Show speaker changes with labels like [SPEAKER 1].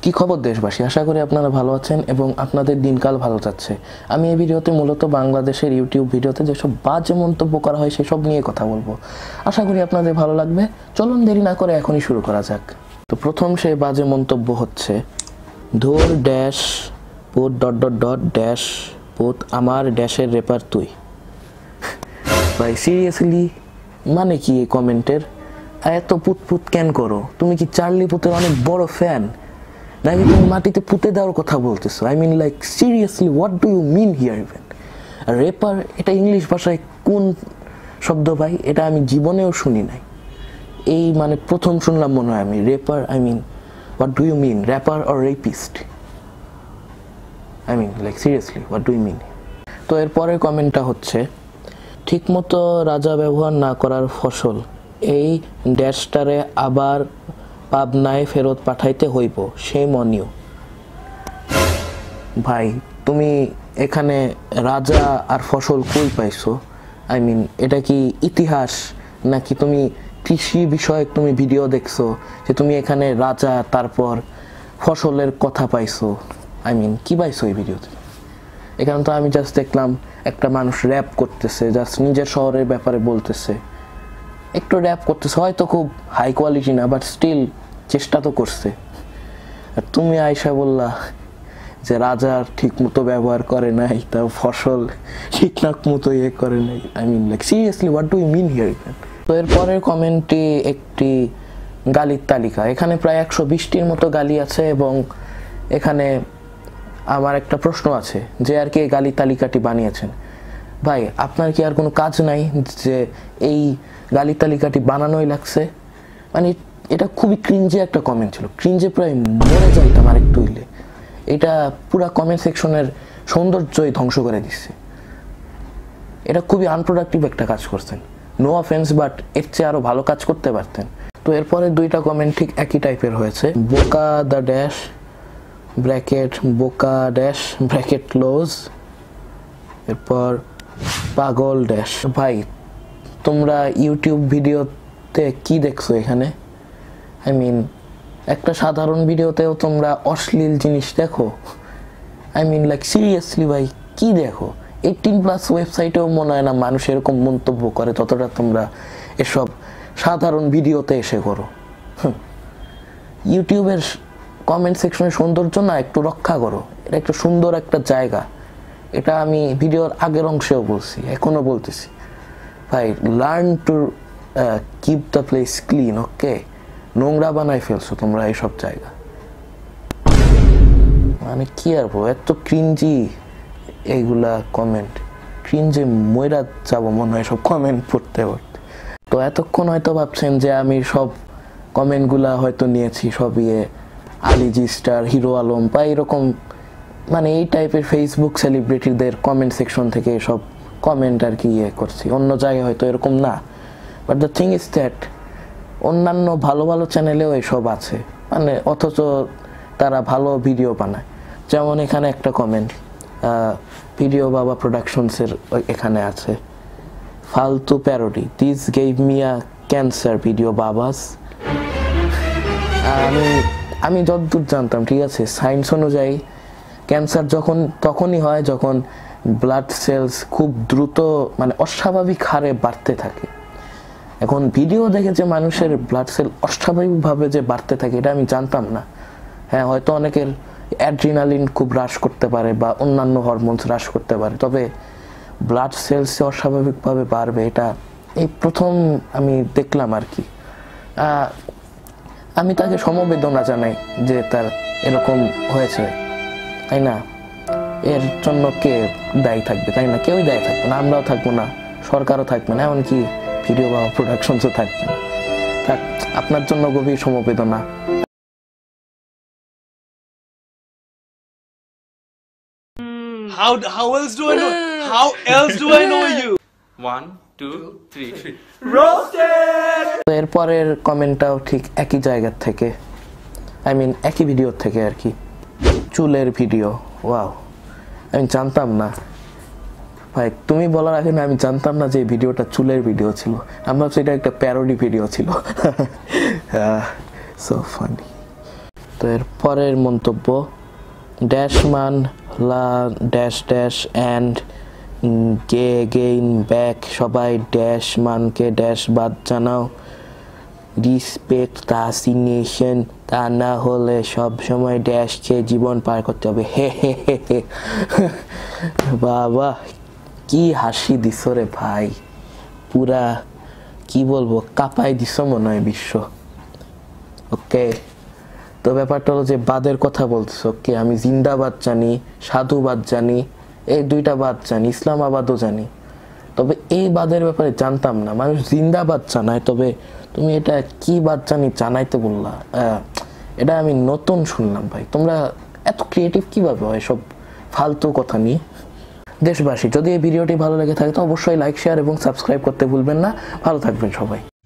[SPEAKER 1] কি খবর দেশবাসী, আশা করি আপনারা ভালো আছেন এবং আপনাদের দিনকাল ভালো যাচ্ছে। আমি এই ভিডিওতে মূলত বাংলাদেশের ইউটিউব ভিডিওতে যেসব বাজে মন্তব্য করা হয় সেসব নিয়ে কথা বলবো। আশা করি আপনাদের ভালো লাগবে। চলুন দেরি না করে এখনই শুরু করা যাক। তো প্রথম সেই বাজে মন্তব্য হচ্ছে, ধর ড্যাশ পোত ডট ডট ডট ড্যাশ পোত আমার ড্যাশের রেপার তুই। ভাই সিরিয়াসলি মানে কি এই কমেন্টের? এত পুত কেন করো? তুমি কি চার্লি পুতের অনেক বড় ফ্যান নাকি তুমি মাটিতে পুঁতে দেওয়ার কথা বলতেছো? I mean like seriously what do you mean here even? Rapper এটা ইংলিশ ভাষায় কোন শব্দ ভাই? এটা আমি জীবনেও শুনি নাই, এই মানে প্রথম শুনলাম মনে হয় আমি। Rapper, I mean what do you mean? Rapper or rapist? I mean like seriously what do you mean? তো এর পরের কমেন্টটা হচ্ছে, ঠিকমতো রাজা ব্যবহার না করার ফসল, এই ড্যাশটারে আবার পাবনায় ফেরত পাঠাইতে হইব, সেই মনিও। ভাই তুমি এখানে রাজা আর ফসল কই পাইছো? আই মিন এটা কি ইতিহাস নাকি তুমি কৃষি বিষয়ক তুমি ভিডিও দেখছো যে তুমি এখানে রাজা তারপর ফসলের কথা পাইছো? আই মিন কি পাইছো এই ভিডিওতে? এখানে তো আমি জাস্ট দেখলাম একটা মানুষ র্যাপ করতেছে, জাস্ট নিজের শহরের ব্যাপারে বলতেছে, একটু র্যাপ করতেছে, হয়তো খুব হাই কোয়ালিটি না বাট স্টিল চেষ্টা তো করছে। আর তুমি আয়সা বললা যে রাজার ঠিক মতো ব্যবহার করে নাই, তার ফসল ঠিকঠাক মতো ইয়ে করে নাই। I mean like seriously what do you mean here? তো এর পরের কমেন্টটি একটি গালির তালিকা। এখানে প্রায় 120টির মতো গালি আছে এবং এখানে আমার একটা প্রশ্ন আছে যে আর কি এই গালি তালিকাটি বানিয়েছেন? ভাই আপনার কি আর কোনো কাজ নাই যে এই গালি তালিকাটি বানানোই লাগছে? মানে এটা খুবই ক্রিঞ্জে একটা কমেন্ট ছিল, ক্রিঞ্জে প্রায় মরে যাইতাম আরেকটু হইলে। এটা পুরা কমেন্ট সেকশনের সৌন্দর্যই ধ্বংস করে দিচ্ছে। এটা খুবই আনপ্রোডাক্টিভ একটা কাজ করছেন, নো অফেন্স, বাট এর চেয়ে আরো ভালো কাজ করতে পারতেন। তো এরপরে দুইটা কমেন্ট ঠিক একই টাইপের হয়েছে, বোকা দ্য ড্যাশ ব্র্যাকেট বোকা ড্যাশ ব্র্যাকেট ক্লোজ, এরপর পাগল ড্যাশ। ভাই তোমরা ইউটিউব ভিডিওতে কি দেখছো এখানে? আই মিন একটা সাধারণ ভিডিওতেও তোমরা অশ্লীল জিনিস দেখো? আই মিন লাইক সিরিয়াসলি ভাই কি দেখো? 18+ ওয়েবসাইটেও মনে হয় না মানুষ এরকম মন্তব্য করে যতটা তোমরা এসব সাধারণ ভিডিওতে এসে করো। ইউটিউবের কমেন্ট সেকশনের সৌন্দর্য না একটু রক্ষা করো, এটা একটু সুন্দর একটা জায়গা। এটা আমি ভিডিওর আগের অংশেও বলছি, এখনো বলতেছি। ভাই learn to keep the place clean, okay? নোংরা বানাই ফেলছো তোমরা এইসব জায়গা। মানে কি আর বলবো, এত ক্রিঞ্জি এইগুলা কমেন্ট, ক্রিঞ্জে ময়রা যাবো মনে হয় সব কমেন্ট পড়তে পড়তে। তো এতক্ষণ হয়তো ভাবছেন যে আমি সব কমেন্টগুলা হয়তো নিয়েছি সব আলিজি স্টার, হিরো আলম বা এরকম মানে এই টাইপের ফেসবুক সেলিব্রিটিদের কমেন্ট সেকশন থেকে সব কমেন্ট আর কি করছি, অন্য জায়গায় হয়তো এরকম না। But the thing is that অন্যান্য ভালো ভালো চ্যানেলেও এসব আছে, মানে অথচ তারা ভালো ভিডিও বানায়। যেমন এখানে একটা কমেন্ট ভিডিও বাবা প্রোডাকশনসের এখানে আছে, ফালতু parody, this gave me a cancer video বাবাস। আমি যতদূর জানতাম, ঠিক আছে, সায়েন্স অনুযায়ী ক্যান্সার তখনই হয় যখন ব্লাড সেলস খুব দ্রুত মানে অস্বাভাবিক হারে বাড়তে থাকে। এখন ভিডিও দেখে যে মানুষের ব্লাড সেল অস্বাভাবিকভাবে যে বাড়তে থাকে এটা আমি জানতাম না। হ্যাঁ হয়তো অনেকের অ্যাড্রিনালিন খুব হ্রাস করতে পারে বা অন্যান্য হরমোনস হ্রাস করতে পারে, তবে ব্লাড সেলস অস্বাভাবিকভাবে বাড়বে এটা এই প্রথম আমি দেখলাম আর কি। আমি তাকে সমবেদনা জানাই যে তার এরকম হয়েছে, তাই না? এর জন্য কে দায়ী থাকবে, তাই না? কেউই দায়ী থাকবে না, আমরাও থাকবো না, সরকারও থাকবে না, এমনকি ভিডিও বা প্রোডাকশনসও থাকবে না। থাক, আপনার জন্য গভীর সমবেদনা।
[SPEAKER 2] How else do I know? How else do I know you? 1, 2, 3. Roasted!
[SPEAKER 1] এরপরের কমেন্টটাও ঠিক একই জায়গার থেকে, আই মিন একই ভিডিওর থেকে আর কি। চুলের ভিডিও, ওয়াও, আমি জানতাম না ভাই, তুমি বলার আগে না আমি জানতাম না যে এই ভিডিওটা চুলের ভিডিও ছিল। আমরা সেটা একটা প্যারোডি ভিডিও ছিল। So funny. তো এর পরের মন্তব্য, ড্যাশ মান লা dash dash and gain back, সবাই ড্যাশ মানকে ড্যাশ বাদ জানাও, রিসপেক্ট তাসিনেশন, তা না হলে সব সময় ড্যাশ খেয়ে জীবন পার করতে হবে। হে হে হে হে বাবা কি হাসি দিছ রে ভাই, পুরা কি বলবো কাঁপাই দিছ মনে হয় বিশ্ব। ওকে, তো ব্যাপারটা হলো যে বাদের কথা বলতেছ। ওকে, আমি জিন্দাবাদ জানি, সাধুবাদ জানি, এই দুইটা বাদ জানি, ইসলামাবাদও জানি, তবে এই বাদের ব্যাপারে জানতাম না। মানুষ জিন্দাবাদ জানায়, তবে তুমি এটা কি বাদ জানাইতে বললা, এটা আমি নতুন শুনলাম ভাই। তোমরা এত ক্রিয়েটিভ কিভাবে হয় সব ফালতু কথা নিয়ে? দেশবাসী, যদি এই ভিডিওটি ভালো লেগে থাকে তো অবশ্যই লাইক, শেয়ার এবং সাবস্ক্রাইব করতে ভুলবেন না। ভালো থাকবেন সবাই।